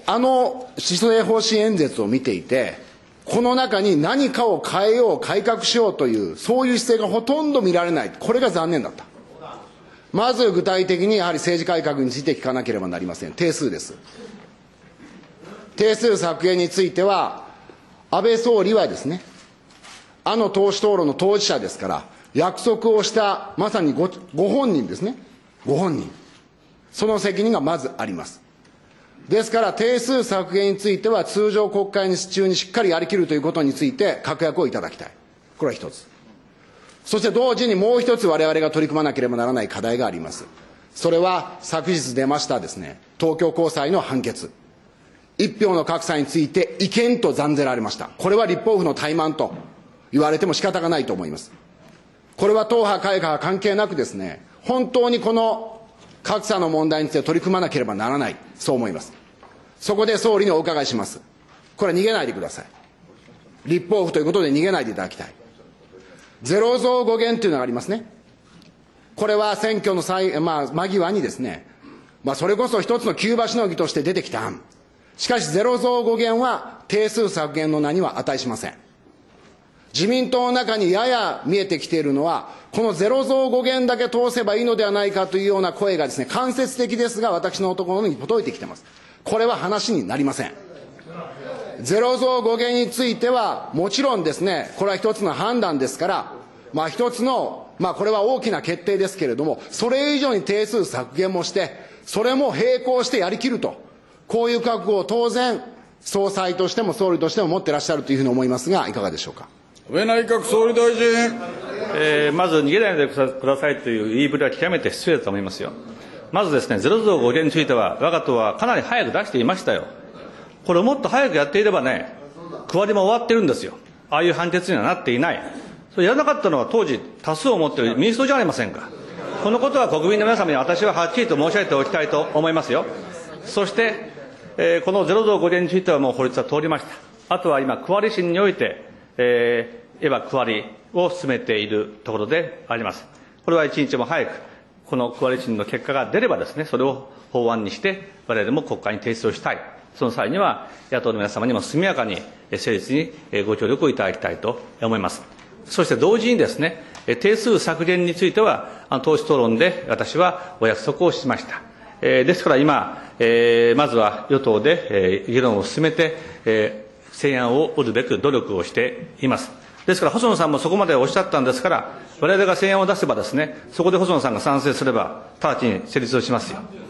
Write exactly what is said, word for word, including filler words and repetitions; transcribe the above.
あの施政方針演説を見ていて、この中に何かを変えよう、改革しようという、そういう姿勢がほとんど見られない。これが残念だった。まず具体的にやはり政治改革について聞かなければなりません。定数です。定数削減については、安倍総理はですね、あの党首討論の当事者ですから、約束をしたまさに ご, ご本人ですね、ご本人、その責任がまずあります。ですから、定数削減については、通常国会中にしっかりやりきるということについて、確約をいただきたい。これは一つ。そして同時にもう一つ、我々が取り組まなければならない課題があります。それは、昨日出ましたですね、東京高裁の判決。一票の格差について、違憲と断ぜられました。これは立法府の怠慢と言われても仕方がないと思います。これは党派会派関係なくですね、本当にこの格差の問題について取り組まなければならない、そう思います。そこで総理にお伺いします。これは逃げないでください。立法府ということで逃げないでいただきたい。ゼロ増五減というのがありますね。これは選挙の際、まあ、間際にですね、まあ、それこそ一つの急場しのぎとして出てきた案。しかしゼロ増五減は定数削減の名には値しません。自民党の中にやや見えてきているのは、このゼロ増五減だけ通せばいいのではないかというような声がですね、間接的ですが、私のところに届いてきています。これは話になりません。ゼロ増五減については、もちろんですね、これは一つの判断ですから、まあ一つの、まあこれは大きな決定ですけれども、それ以上に定数削減もして、それも並行してやりきると、こういう覚悟を当然、総裁としても総理としても持っていらっしゃるというふうに思いますが、いかがでしょうか。 安倍内閣総理大臣。 えー、まず逃げないでくださいという言いぶりは極めて失礼だと思いますよ。まずですね、ゼロ増五減については、我が党はかなり早く出していましたよ。これをもっと早くやっていればね、区割りも終わってるんですよ。ああいう判決にはなっていない。それやらなかったのは当時多数を持っている民主党じゃありませんか。このことは国民の皆様に私ははっきりと申し上げておきたいと思いますよ。そして、えー、このゼロ増五減についてはもう法律は通りました。あとは今、区割り審において、えー、いわば区割りを進めているところであります。これは一日も早く、この区割り審の結果が出ればですね、それを法案にして、我々も国会に提出をしたい。その際には、野党の皆様にも速やかに成立にご協力をいただきたいと思います。そして同時にですね、定数削減については、党首討論で私はお約束をしました。ですから今、まずは与党で議論を進めて、成案を得るべく努力をしています。ですから、細野さんもそこまでおっしゃったんですから、我々が成案を出せばですね、そこで細野さんが賛成すれば、直ちに成立をしますよ。